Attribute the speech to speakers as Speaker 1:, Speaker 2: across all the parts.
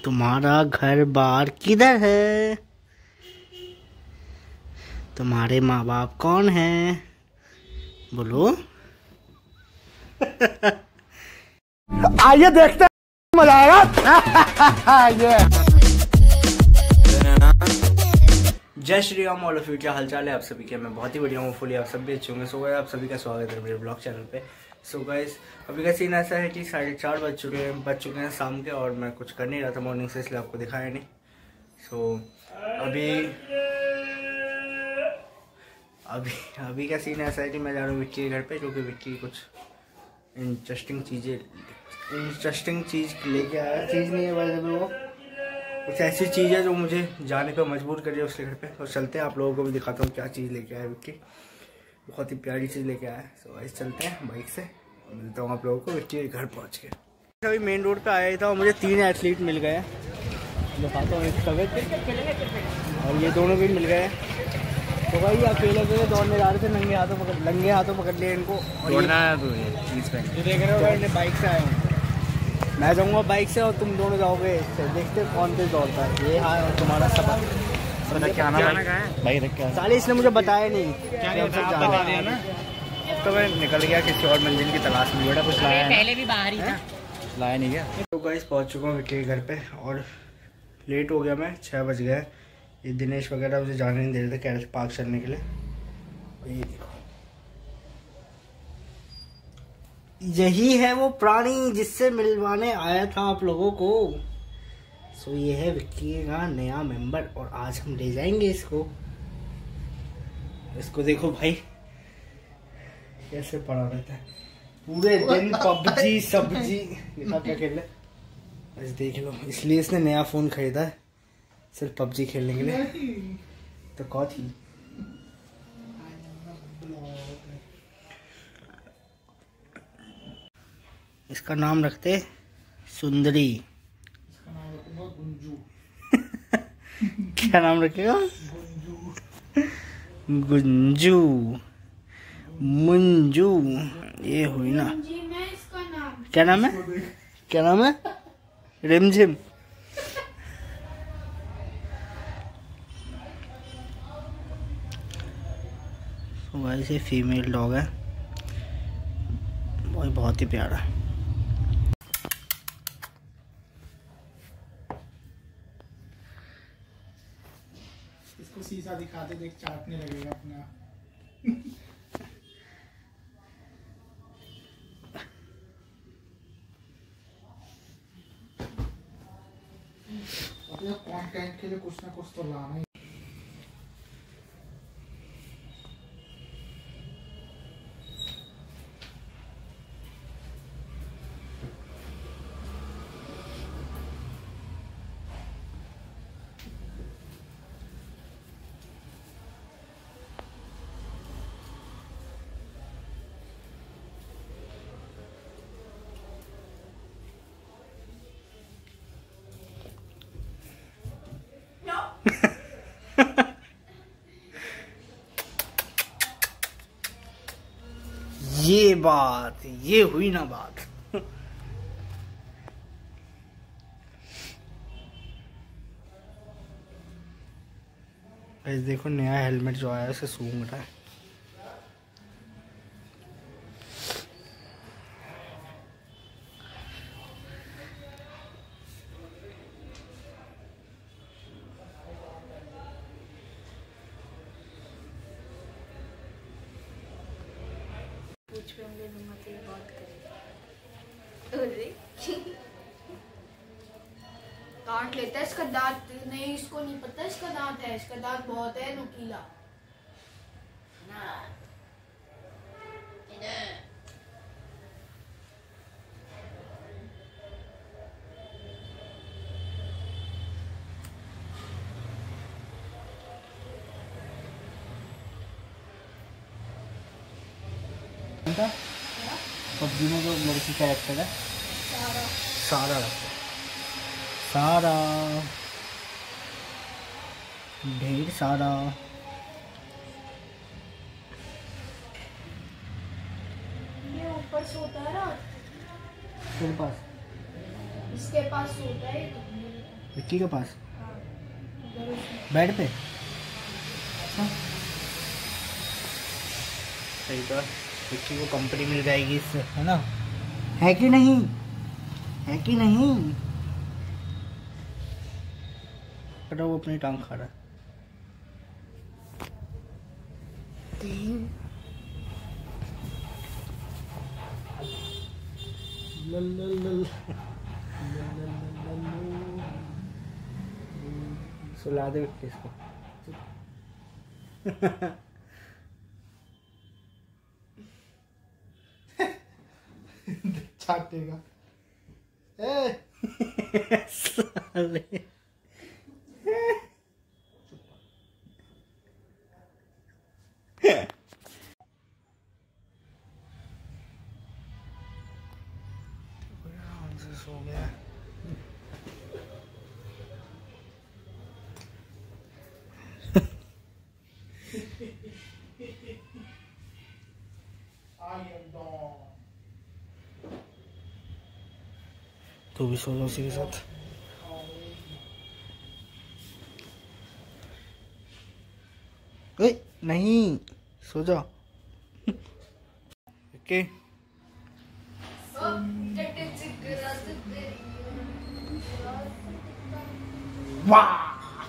Speaker 1: तुम्हारा घर बार किधर है? तुम्हारे माँ बाप कौन हैं? बोलो।
Speaker 2: आइए देखते हैं, मजा आएगा।
Speaker 1: जय Shri Ram all of you, क्या हालचाल है आप सभी के? मैं बहुत ही बढ़िया हूँ, फुली आप सब भी अच्छे होंगे। सो गाइस, आप सभी का स्वागत है मेरे ब्लॉग चैनल पे। सो गाइस, अभी का सीन ऐसा है कि 4:30 बज चुके हैं शाम के, और मैं कुछ कर नहीं रहा था मॉर्निंग से, इसलिए आपको दिखाया नहीं। सो अभी का सीन ऐसा है कि मैं जा रहा हूँ विक्की के घर पे, क्योंकि विक्की कुछ इंटरेस्टिंग चीज़ लेके आया। चीज़ नहीं है भाई, वो कुछ ऐसी चीज़ है जो मुझे जाने पर मजबूर कर रही है उसके घर पे। तो चलते हैं, आप लोगों को भी दिखाता हूँ क्या चीज़ लेके आया विक्की। बहुत ही प्यारी चीज़ लेके आया है। सो गाइस, चलते हैं बाइक से, मिलता हूँ आप लोगों को विक्की के घर पहुँच के। अभी मेन रोड पे आया ही था और मुझे 3 एथलीट मिल गए। दिखाता हूँ, एक सवेद और ये दोनों भी मिल गए। तो भाई अकेले दौड़ने जा रहे थे, नंगे हाथों पकड़ लिए इनको।
Speaker 3: दौड़ना है तो ये
Speaker 1: देख रहे हो भाई, बाइक से आए हूँ। मैं जाऊँगा बाइक से और तुम दोनों जाओगे इससे। देखते कौन तेज दौड़ता है। ये हाँ तुम्हारा सबक।
Speaker 3: क्या नाम है भाई?
Speaker 1: साले इसने मुझे बताया नहीं।
Speaker 3: क्या बता दिया ना।
Speaker 1: अब तो मैं निकल गया किसी और मंजिल की तलाश में। बेटा कुछ लाया
Speaker 3: पहले भी बाहर ही था, लाया नहीं गया।
Speaker 1: तो गाइस, पहुँच चुका हूँ विक्की के घर पे और लेट हो गया मैं। 6 बज गए। ये दिनेश वगैरह मुझे जाने नहीं दे रहे थे, कह रहे थे पार्क चलने के लिए। और ये देखो, यही है वो प्राणी जिससे मिलवाने आया था आप लोगों को। सो ये है विक्की का नया मेंबर, और आज हम ले जाएंगे इसको। देखो भाई कैसे पड़ा रहता है पूरे दिन। पबजी सब्जी क्या खेल ले, बस देख लो। इसलिए इसने नया फोन खरीदा है, सिर्फ पबजी खेलने के लिए। तो कौन थी इसका नाम रखते सुंदरी। क्या नाम रखेगा? गुंजू, मुंजू। ये हुई ना। क्या नाम है? रिमझिम। गाइस, ये फीमेल डॉग है, बहुत ही प्यारा है।
Speaker 2: इसको शीशा दिखाते देख चाटने लगेगा अपना। अपने कंटेंट के लिए कुछ ना कुछ तो लाना ही।
Speaker 1: ये हुई ना बात। देखो, नया हेलमेट जो आया है उसे सूंघ रहा है।
Speaker 4: काट लेता है इसका दांत। नहीं, इसको नहीं पता इसका दांत है। इसका दांत बहुत है नुकीला।
Speaker 1: पबजी में जो लड़की कैरेक्टर है, सारा ढेर सारा।
Speaker 4: ये ऊपर सोता है रात,
Speaker 1: तेरे पास
Speaker 4: इसके पास सोता है।
Speaker 1: विक्की के पास बेड पे। सही तो विक्की को कंपनी मिल जाएगी इससे, है ना? है कि नहीं? है कि नहीं? बेटा वो अपनी टांग खा रहा है। सुला दे विक्की इसको।
Speaker 2: चाटेगा।
Speaker 1: साले। आराम से सो गया। तू भी सो लो उसी के साथ। नहीं सो जाओ। ओके वाह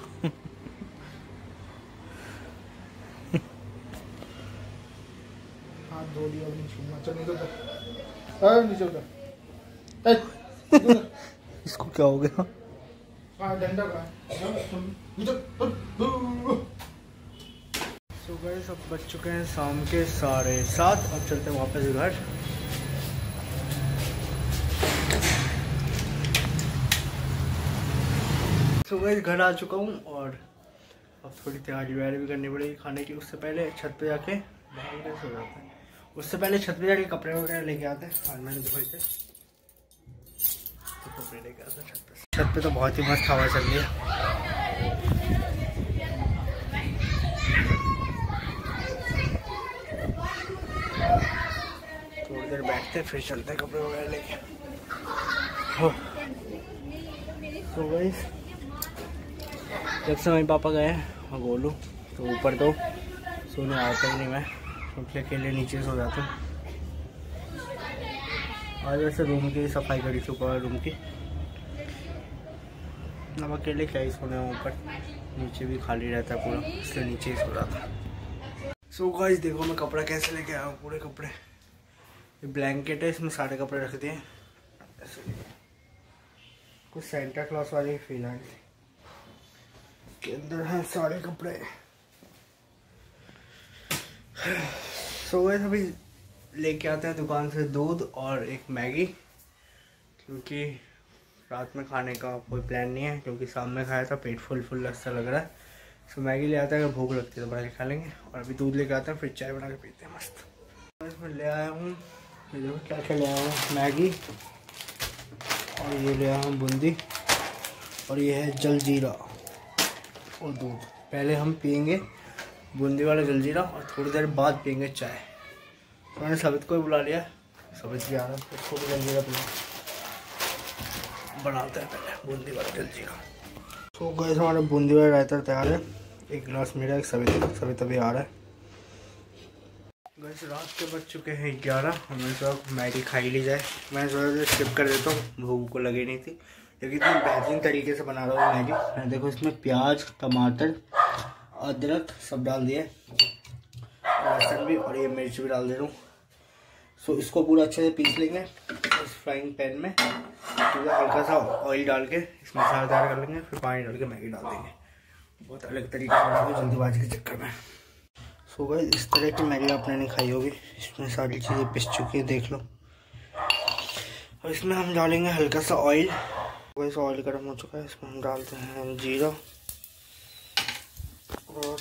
Speaker 2: हाथ धो लिया नहीं छूना। चल नीचे उतर। नीचे उतर।
Speaker 1: इसको क्या हो गया?
Speaker 2: डंडा का
Speaker 1: सुबह सब बज चुके हैं शाम के 7:30। अब चलते हैं वापस घर। सुबह घर आ चुका हूँ और अब थोड़ी तैयारी वैयारी भी करनी पड़ेगी खाने की। उससे पहले छत पे जाके सो जाते हैं। उससे पहले छत पे जाके कपड़े वगैरह लेके आते हैं। आज मैंने धोए थे तो कपड़े लेके आते हैं छत पे। छत पे तो बहुत ही मस्त हवा चल रही है। थोड़ी देर बैठते फिर चलते हैं कपड़े वगैरह लेके। तो गाइस जब से मम्मी पापा गए और गोलू तो ऊपर तो सोने आता ही नहीं मैं, क्योंकि अकेले नीचे सो जाते हैं। आज वैसे रूम की सफाई करी थी ऊपर रूम की। अब अकेले क्या ही सोने ऊपर, नीचे भी खाली रहता है पूरा, इसलिए नीचे ही सो रहा था। सो गाइस देखो मैं कपड़ा कैसे लेके आया हूँ। पूरे कपड़े, ये ब्लैंकेट है, इसमें सारे कपड़े रख दिए ऐसे। कुछ सेंटा क्लॉज वाली फील आई थी के अंदर हैं सारे कपड़े। सो गाइस अभी लेके आते हैं दुकान से दूध और एक मैगी, क्योंकि रात में खाने का कोई प्लान नहीं है, क्योंकि शाम में खाया था पेट फुल ऐसा लग रहा है। सो मैगी ले आता है, अगर भूख लगती है तो बना के खा लेंगे। और अभी दूध लेके आते हैं, फिर चाय बना के पीते हैं मस्त। इसमें ले आया हूँ, ये देखो क्या क्या ले आया हूँ, मैगी और ये ले आया हूँ बूंदी और ये है जलजीरा और दूध। पहले हम पियेंगे बूंदी वाला जलजीरा और थोड़ी देर बाद पियेंगे चाय। तो मैंने सबित को भी बुला लिया, सबित भी आ रहा है, उसको भी जलजीरा पिया। बनाते हैं पहले बूंदी वाला जलजीरा। तो गाइस हमारा बूंदी वाला रायता तैयार है। एक गिलास मेरा, एक सबित अभी आ रहा है। गाइस रात के बज चुके हैं 11। हमें सोचा मैगी खाई ली जाए। मैं सोचा स्किप कर देता हूँ, भूख को लगी नहीं थी, लेकिन इतनी बेहतरीन तरीके से बना रहा हूँ मैगी। मैं देखो इसमें प्याज, टमाटर, अदरक सब डाल दिए, लहसुन भी, और ये मिर्च भी डाल दे रहा हूँ। सो इसको पूरा अच्छे से पीस लेंगे इस फ्राइंग पैन में। पूरा हल्का सा ऑयल डाल के इसमें मसाला तैयार कर लेंगे, फिर पानी डाल के मैगी डाल देंगे। बहुत अलग तरीके से बना जल्दीबाजी के चक्कर में। सो गाइस इस तरह की मैगी आपने नहीं खाई होगी। इसमें सारी चीज़ें पिस चुकी है, देख लो। और इसमें हम डालेंगे हल्का सा ऑयल। वैसे ऑयल गर्म हो चुका है, इसमें हम डालते हैं जीरा और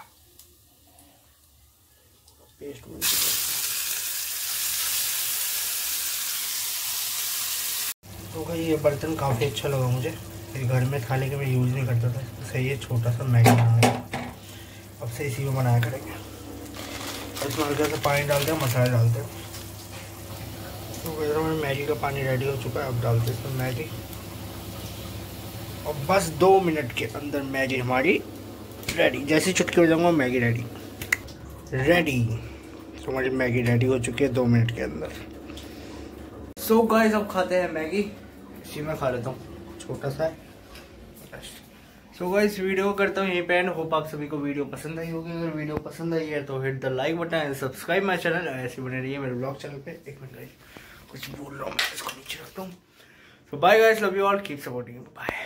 Speaker 1: पेस्ट बन चुका है। तो भाई ये बर्तन काफ़ी अच्छा लगा मुझे, ये घर में था लेकिन मैं यूज़ नहीं करता था। सही है, छोटा सा मैगी बनाने का, अब से इसी में बनाया करेंगे। इसमें हल्का सा पानी डालते हैं, मसाले डालते हैं। तो वैसे मैंने मैगी का पानी रेडी हो चुका है, अब डालते हैं इसमें मैगी। और बस 2 मिनट के अंदर मैगी हमारी रेडी। जैसे चुटकी हो जाऊंगा मैगी रेडी। तो हमारी मैगी रेडी हो चुकी है 2 मिनट के अंदर। सो गाइस अब खाते हैं मैगी। इसी में खा लेता हूँ, छोटा सा है। सो गाइस वीडियो करता हूँ यहीं पे एंड। होप आप सभी को वीडियो पसंद आई होगी। अगर वीडियो पसंद आई है तो hit the like button and subscribe my channel. ऐसे बने रहिए मेरे ब्लॉग चैनल पे। एक मिनट गाइस, कुछ बोल रहा हूँ मैं, इसको नीचे रखता हूँ। So bye guys, love you all, keep supporting, bye.